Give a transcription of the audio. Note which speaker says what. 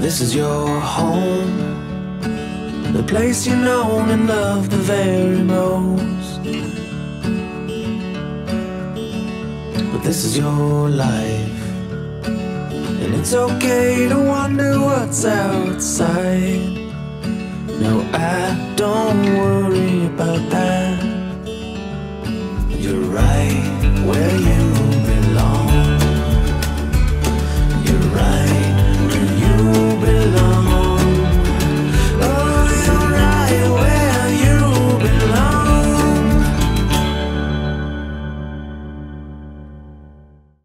Speaker 1: This is your home, the place you know and love the very most. But this is your life, and it's okay to wonder what's outside. No, I don't worry about that. You're right where you